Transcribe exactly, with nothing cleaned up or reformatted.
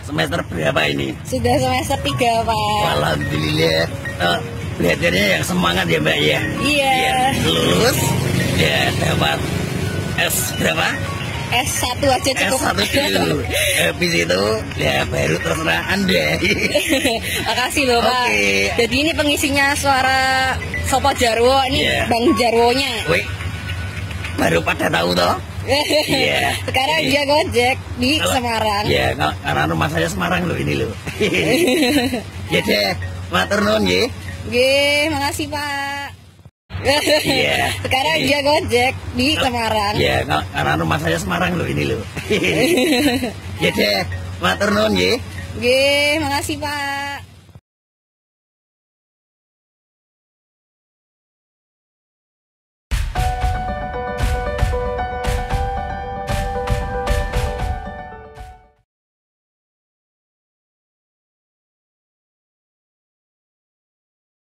semester berapa ini? Sudah semester tiga, Pak. Alhamdulillah. Oh, belajarnya yang semangat ya, Mbak ya? Iya. Ya, lulus, ya dapat S berapa? S satu aja cukup. S satu dulu. Habis itu, ya baru terserah Anda. Makasih loh, Pak. Oke. Jadi ini pengisinya suara Sopo Jarwo, ini Iya. Bang Jarwonya. Wih, baru pada tahu toh? Iya. Sekarang Iya. dia gojek di Kalau- Semarang. Ya, kal- karena rumah saya Semarang loh ini loh. Ya deh, matur nuwun nggih. Oke, makasih, Pak. Iya. Sekarang Iya. dia gojek di Semarang. Ya, kal- karena rumah saya Semarang loh ini loh. Ya deh, matur nuwun nggih. Oke, makasih, Pak.